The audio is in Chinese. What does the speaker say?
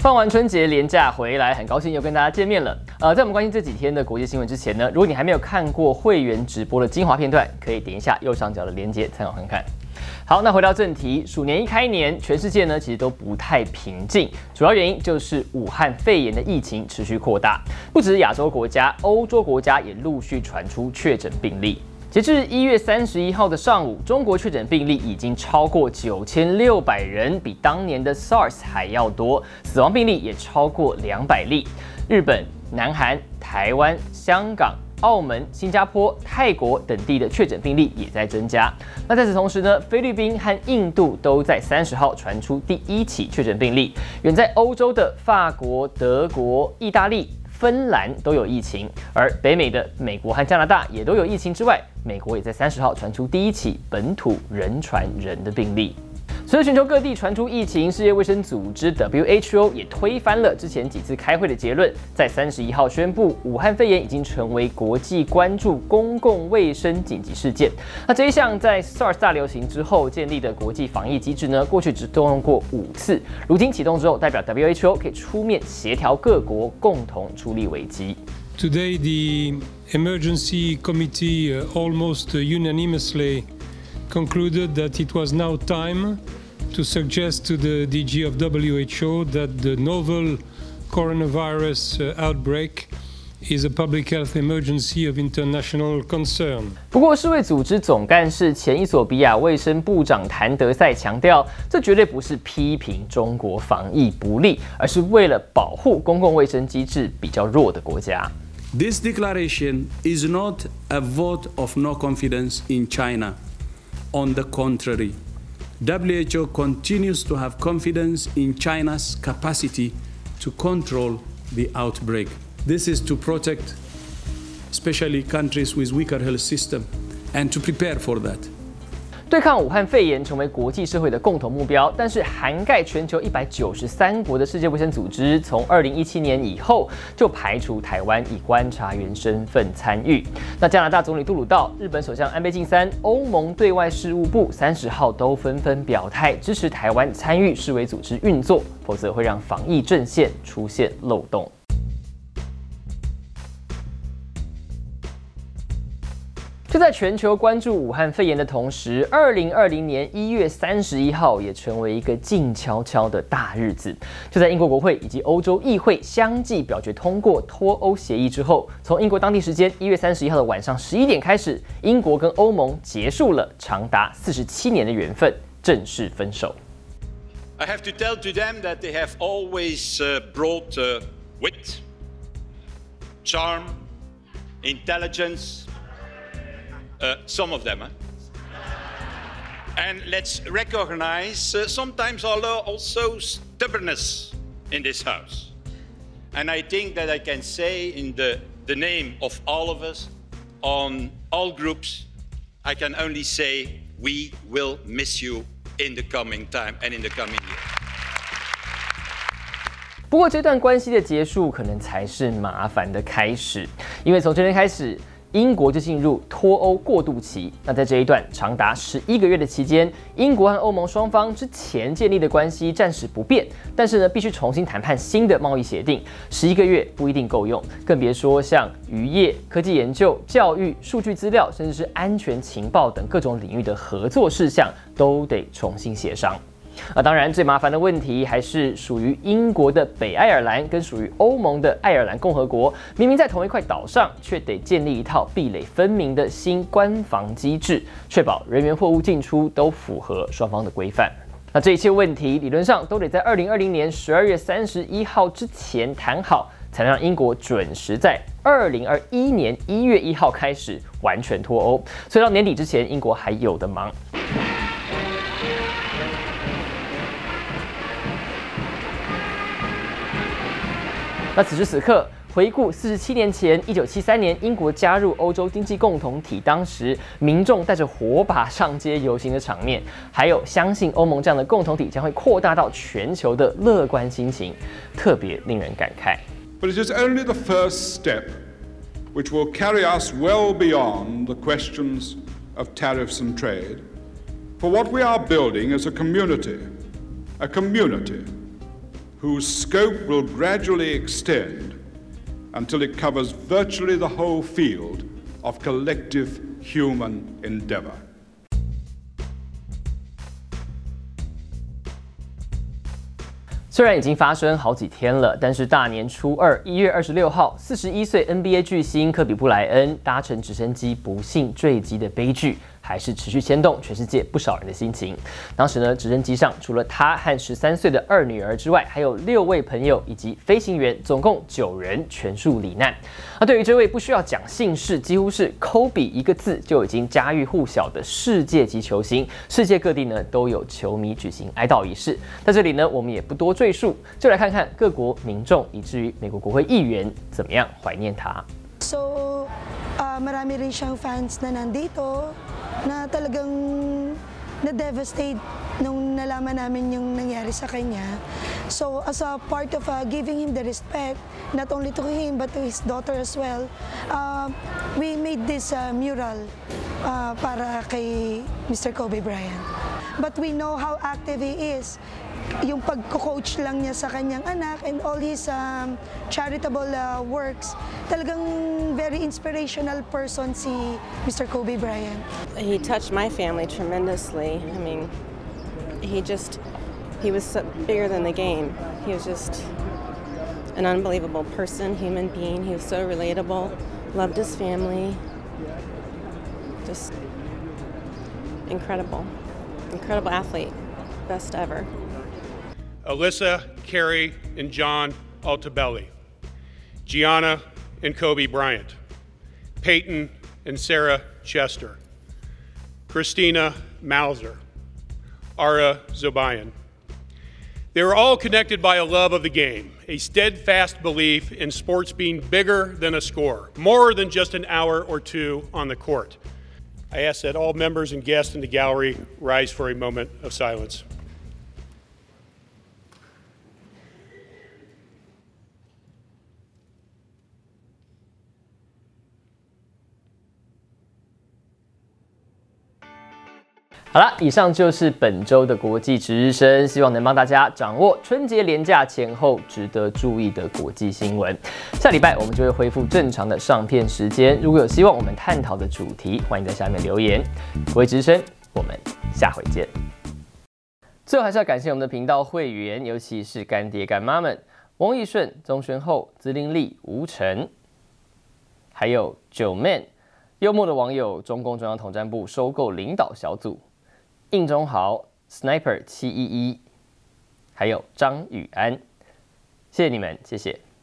放完春节连假回来，很高兴又跟大家见面了。在我们关心这几天的国际新闻之前呢，如果你还没有看过会员直播的精华片段，可以点一下右上角的连结参考看看。好，那回到正题，鼠年一开年，全世界呢其实都不太平静，主要原因就是武汉肺炎的疫情持续扩大，不只是亚洲国家，欧洲国家也陆续传出确诊病例。截至1月31号的上午，中国确诊病例已经超过9600人，比当年的 SARS 还要多，死亡病例也超过200例。日本、南韩、台湾、香港、澳门、新加坡、泰国等地的确诊病例也在增加。那在此同时呢，菲律宾和印度都在30号传出第1起确诊病例。远在欧洲的法国、德国、意大利、芬兰都有疫情，而北美的美国和加拿大也都有疫情之外，美国也在30号传出第1起本土人传人的病例。随着全球各地传出疫情，世界卫生组织 WHO 也推翻了之前几次开会的结论，在31号宣布武汉肺炎已经成为国际关注公共卫生紧急事件。那这一项在 SARS 大流行之后建立的国际防疫机制呢，过去只动用过5次，如今启动之后，代表 WHO 可以出面协调各国共同处理危机。 Today, the emergency committee almost unanimously concluded that it was now time to suggest to the DG of WHO that the novel coronavirus outbreak is a public health emergency of international concern. 不过，世卫组织总干事前伊索比亚卫生部长谭德赛强调，这绝对不是批评中国防疫不力，而是为了保护公共卫生机制比较弱的国家。 This declaration is not a vote of no confidence in China. On the contrary, WHO continues to have confidence in China's capacity to control the outbreak. This is to protect especially countries with weaker health system and to prepare for that. 对抗武汉肺炎成为国际社会的共同目标，但是涵盖全球193国的世界卫生组织，从2017年以后就排除台湾以观察员身份参与。那加拿大总理杜鲁道、日本首相安倍晋三、欧盟对外事务部30号都纷纷表态支持台湾参与世卫组织运作，否则会让防疫阵线出现漏洞。就在全球关注武汉肺炎的同时，2020年1月31号也成为一个静悄悄的大日子。就在英国国会以及欧洲议会相继表决通过脱欧协议之后，从英国当地时间1月31号的晚上11点开始，英国跟欧盟结束了长达47年的缘分，正式分手。 I have to tell to them that they have always brought wit, charm, intelligence. Some of them. And let's recognize sometimes also stubbornness in this house. And I think that I can say in the name of all of us, on all groups, I can only say we will miss you in the coming time and in the coming year. 不过这段关系的结束可能才是麻烦的开始，因为从这天开始，英国就进入脱欧过渡期。那在这一段长达11个月的期间，英国和欧盟双方之前建立的关系暂时不变，但是呢，必须重新谈判新的贸易协定。11个月不一定够用，更别说像渔业、科技研究、教育、数据资料，甚至是安全情报等各种领域的合作事项，都得重新协商。当然，最麻烦的问题还是属于英国的北爱尔兰跟属于欧盟的爱尔兰共和国，明明在同一块岛上，却得建立一套壁垒分明的新官防机制，确保人员货物进出都符合双方的规范。那这一切问题理论上都得在2020年12月31号之前谈好，才能让英国准时在2021年1月1号开始完全脱欧。所以到年底之前，英国还有的忙。那此时此刻，回顾47年前，1973年英国加入欧洲经济共同体，当时民众带着火把上街游行的场面，还有相信欧盟这样的共同体将会扩大到全球的乐观心情，特别令人感慨。 But it is only the first step which will carry us well beyond the questions of tariffs and trade. For what we are building is a community whose scope will gradually extend until it covers virtually the whole field of collective human endeavor. 虽然已经发生好几天了，但是大年初二1月26号，41岁 NBA 巨星科比布莱恩搭乘直升机不幸坠机的悲剧，还是持续牵动全世界不少人的心情。当时呢，直升机上除了他和13岁的2女儿之外，还有6位朋友以及飞行员，总共9人全数罹难。那对于这位不需要讲姓氏，几乎是 Kobe 一个字就已经家喻户晓的世界级球星，世界各地呢都有球迷举行哀悼仪式。在这里呢，我们也不多赘述，就来看看各国民众以至于美国国会议员怎么样怀念他。 So, marami rin siyang fans na nandito na talagang na-devastate nung nalaman namin yung nangyari sa kanya. So, as a part of giving him the respect, not only to him but to his daughter as well, we made this mural para kay Mr. Kobe Bryant. But we know how active he is. Yung pagko-coach lang niya sa kanyang anak and all his charitable works, talagang very inspirational person si Mr. Kobe Bryant. He touched my family tremendously. I mean, he was so bigger than the game. He was just an unbelievable person, human being. He was so relatable, loved his family. Just incredible athlete, best ever. Alyssa, Carrie, and John Altobelli, Gianna and Kobe Bryant, Peyton and Sarah Chester, Christina Mauser, Ara Zobayan. They were all connected by a love of the game, a steadfast belief in sports being bigger than a score, more than just an hour or two on the court. I ask that all members and guests in the gallery rise for a moment of silence. 好了，以上就是本周的国际值日生，希望能帮大家掌握春节连假前后值得注意的国际新闻。下礼拜我们就会恢复正常的上片时间。如果有希望我们探讨的主题，欢迎在下面留言。国际值日生，我们下回见。最后还是要感谢我们的频道会员，尤其是干爹干妈们：翁义顺、钟宣厚、资令力、吴晨，还有9man。幽默的网友中共中央统战部收购领导小组。应中豪、Sniper 711，还有张宇安，谢谢你们，谢谢。